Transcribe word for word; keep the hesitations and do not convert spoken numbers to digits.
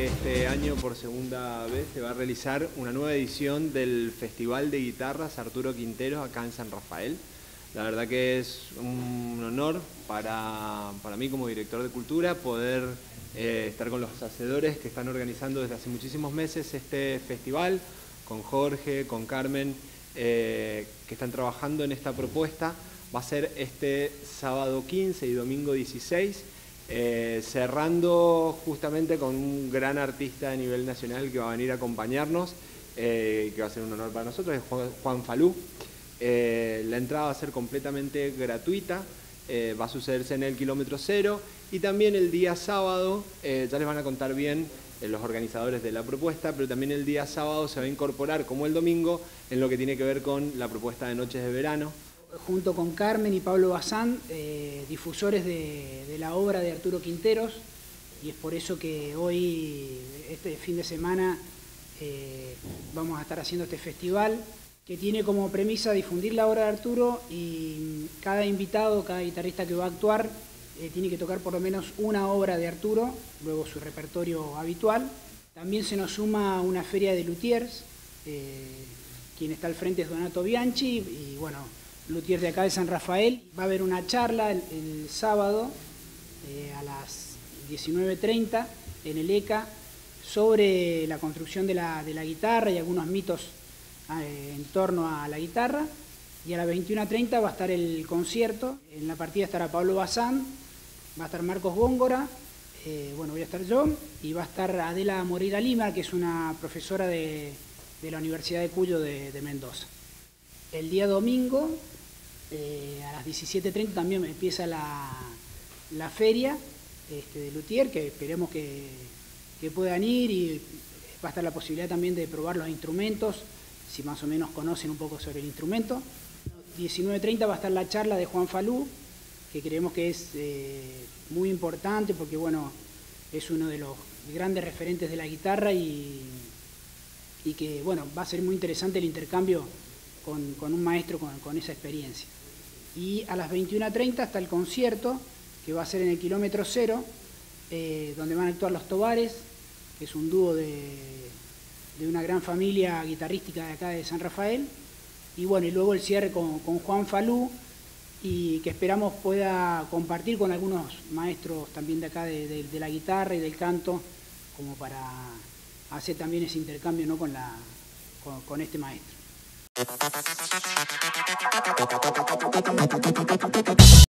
que este año por segunda vez se va a realizar una nueva edición del Festival de Guitarras Arturo Quinteros acá en San Rafael. La verdad que es un honor para, para mí como director de cultura poder eh, estar con los hacedores que están organizando desde hace muchísimos meses este festival, con Jorge, con Carmen, eh, que están trabajando en esta propuesta. Va a ser este sábado quince y domingo dieciséis, eh, cerrando justamente con un gran artista a nivel nacional que va a venir a acompañarnos, eh, que va a ser un honor para nosotros, es Juan, Juan Falú. Eh, la entrada va a ser completamente gratuita, eh, va a sucederse en el kilómetro cero, y también el día sábado, eh, ya les van a contar bien eh, los organizadores de la propuesta, pero también el día sábado se va a incorporar, como el domingo, en lo que tiene que ver con la propuesta de Noches de Verano. Junto con Carmen y Pablo Bazán, eh, difusores de, de la obra de Arturo Quinteros, y es por eso que hoy, este fin de semana, eh, vamos a estar haciendo este festival, que tiene como premisa difundir la obra de Arturo, y cada invitado, cada guitarrista que va a actuar, eh, tiene que tocar por lo menos una obra de Arturo, luego su repertorio habitual. También se nos suma una feria de luthiers, eh, quien está al frente es Donato Bianchi, y bueno, luthier de acá de San Rafael. Va a haber una charla el, el sábado eh, a las diecinueve treinta en el E C A sobre la construcción de la, de la guitarra y algunos mitos eh, en torno a la guitarra. Y a las veintiuna treinta va a estar el concierto. En la partida estará Pablo Bazán, va a estar Marcos Góngora, eh, bueno, voy a estar yo, y va a estar Adela Moreira Lima, que es una profesora de, de la Universidad de Cuyo de, de Mendoza. El día domingo, Eh, a las diecisiete treinta también empieza la, la feria este, de luthier, que esperemos que, que puedan ir, y va a estar la posibilidad también de probar los instrumentos, si más o menos conocen un poco sobre el instrumento. diecinueve treinta va a estar la charla de Juan Falú, que creemos que es eh, muy importante porque bueno, es uno de los grandes referentes de la guitarra, y, y que bueno, va a ser muy interesante el intercambio Con, con un maestro con, con esa experiencia. Y a las veintiuna treinta está el concierto, que va a ser en el kilómetro cero, eh, donde van a actuar Los Tobares, que es un dúo de, de una gran familia guitarrística de acá de San Rafael. Y bueno, y luego el cierre con, con Juan Falú, y que esperamos pueda compartir con algunos maestros también de acá de, de, de la guitarra y del canto, como para hacer también ese intercambio, ¿no?, con, la, con, con este maestro.